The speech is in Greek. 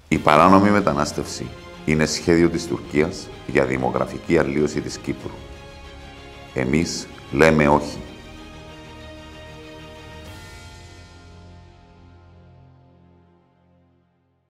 Η παράνομη μετανάστευση είναι σχέδιο της Τουρκίας για δημογραφική αλλίωση της Κύπρου. Εμείς λέμε όχι.